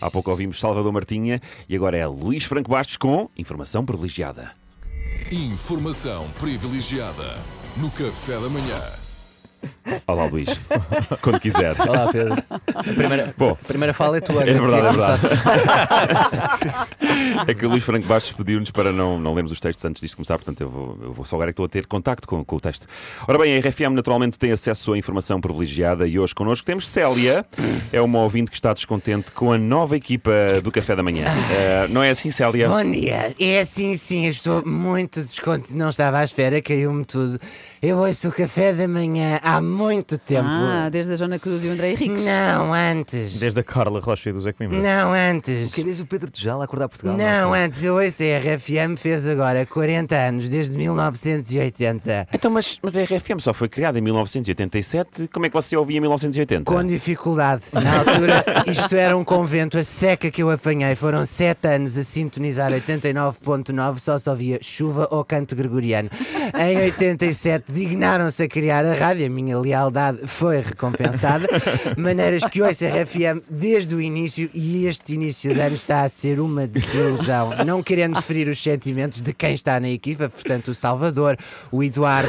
Há pouco ouvimos Salvador Martinha e agora é Luís Franco Bastos com informação privilegiada. Informação privilegiada no Café da Manhã. Olá, Luís. Quando quiser. Olá, Pedro. A primeira fala é tua. É verdade. É que o Luís Franco Bastos pediu-nos para não lermos os textos antes disto começar, portanto eu vou só agora que estou a ter contacto com o texto. Ora bem, a RFM naturalmente tem acesso à informação privilegiada e hoje connosco temos Célia, é uma ouvinte que está descontente com a nova equipa do Café da Manhã. Não é assim, Célia? Bom dia, é assim sim, eu estou muito descontente, não estava à espera, caiu-me tudo. Eu ouço o Café da Manhã há muito tempo. Desde a Joana Cruz e o André Henriques. Não, antes. Desde a Carla Rocha e do Zé Coimbra. Não, antes. Que desde o Pedro Tejal a acordar Portugal. Não, antes, eu ouço a RFM, fez agora 40 anos, desde 1980. Então, mas a RFM só foi criada em 1987, como é que você ouvia em 1980? Com dificuldade. Na altura, isto era um convento, a seca que eu apanhei. Foram 7 anos a sintonizar 89.9, só se ouvia chuva ou canto gregoriano. Em 87 dignaram-se a criar a rádio, a minha lealdade foi recompensada. Maneiras que ouço a RFM desde o início e este início de ano está a ser uma desilusão. Não querendo ferir os sentimentos de quem está na equipa, portanto o Salvador, o Eduardo...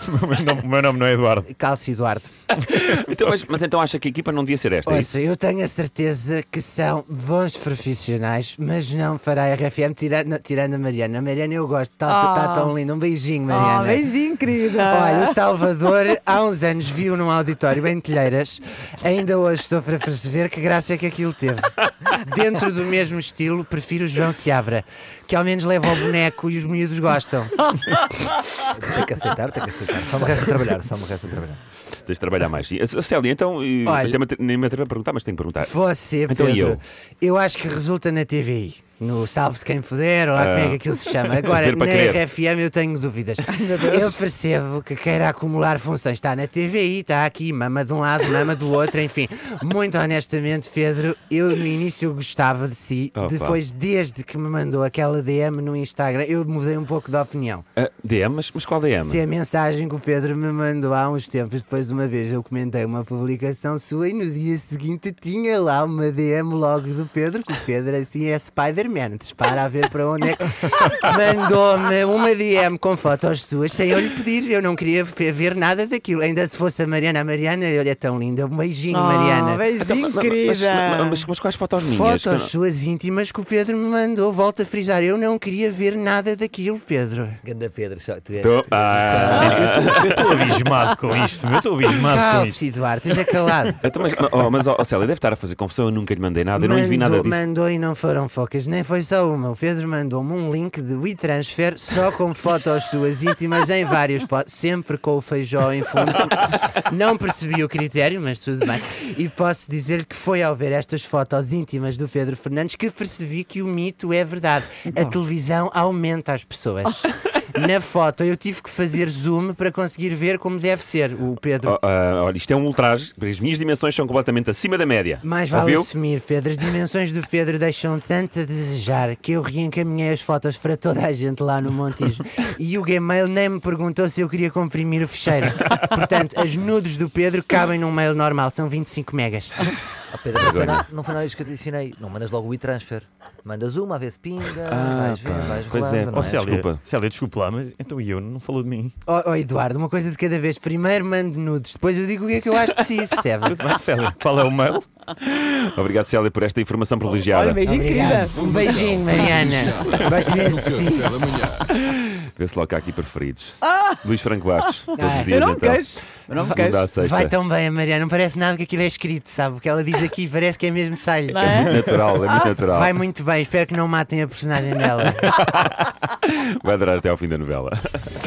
O meu nome não é Eduardo. Calce Eduardo. Então, mas então acha que a equipa não devia ser esta? É isso? Ouça, eu tenho a certeza que são bons profissionais, mas não fará a RFM tirando a Mariana. A Mariana eu gosto, está tão linda. Um beijinho, Mariana. Beijinho, querida. Olha, o Salvador há uns anos viu num auditório em Telheiras. Ainda hoje estou para perceber que graça é que aquilo teve. Dentro do mesmo estilo, prefiro o João Seabra, que ao menos leva o boneco e os miúdos gostam. Tem que aceitar. Só me resta trabalhar, Tens de trabalhar mais. Célia, então, Olha, nem me atrevo a perguntar, mas tenho que perguntar. Você, Então, Pedro, eu acho que resulta na TVI. No Salve-se Quem Puder, ou lá como é que aquilo se chama. Agora, Ver para na crer. RFM eu tenho dúvidas. Eu percebo que queira acumular funções. Está na TVI, está aqui, mama de um lado, mama do outro, enfim. Muito honestamente, Pedro, eu no início gostava de si. Opa. Depois, desde que me mandou aquela DM no Instagram, eu mudei um pouco de opinião. DM? Mas qual DM? Se a mensagem que o Pedro me mandou há uns tempos, depois uma vez eu comentei uma publicação sua e no dia seguinte tinha lá uma DM logo do Pedro, que o Pedro assim é Spider-Man, dispara a ver para onde é que... Mandou-me uma DM com fotos suas sem eu lhe pedir, eu não queria ver nada daquilo, ainda se fosse a Mariana, olha, é tão linda, um beijinho, Mariana. Beijinho, querida. Mas quais fotos minhas? Fotos suas íntimas que o Pedro me mandou, volto a frisar, eu não queria ver nada daquilo, Pedro. Ganda Pedro, Eu estou abismado com isto. Calce, Eduardo, esteja calado. Então, mas Célia, deve estar a fazer confusão, eu nunca lhe mandei nada, eu não lhe vi nada disso. Mandou e não foram focas, nem foi só uma. O Pedro mandou-me um link de WeTransfer só com fotos suas íntimas em várias fotos, sempre com o feijó em fundo. Não percebi o critério, mas tudo bem. E posso dizer-lhe que foi ao ver estas fotos íntimas do Pedro Fernandes que percebi que o mito é verdade. A televisão aumenta as pessoas. Na foto eu tive que fazer zoom para conseguir ver como deve ser o Pedro. Olha, isto é um ultraje, as minhas dimensões são completamente acima da média. Mais vale Ouviu? assumir, Pedro. As dimensões do Pedro deixam tanto a desejar que eu reencaminhei as fotos para toda a gente lá no Montijo. E o Gmail nem me perguntou se eu queria comprimir o ficheiro. Portanto, as nudes do Pedro cabem num mail normal, são 25 megas. Pedro, não foi nada disso que eu te ensinei. Não mandas logo o e-transfer. Mandas uma, a ver se pinga, vais ver, vais pois rolando. é. Não é? Célia, desculpa lá, mas então eu não falou de mim. Eduardo, uma coisa de cada vez. Primeiro mando nudes, depois eu digo o que é que eu acho de si, percebe? Tudo bem, Célia, qual é o mail? Obrigado, Célia, por esta informação privilegiada. Olha, beijinho, querida. Um beijinho, Mariana. Gosto imenso de si. Café da Manhã. Vê-se logo cá aqui preferidos. Luís Franco Bastos, todos os Eu dias não me então. queixo. Eu não me Segunda queixo. à sexta. Vai tão bem a Mariana, não parece nada que aquilo é escrito, sabe? O que ela diz aqui parece que é mesmo sai. Não É é? muito natural, é muito natural. Vai muito bem, espero que não matem a personagem dela. Vai durar até ao fim da novela.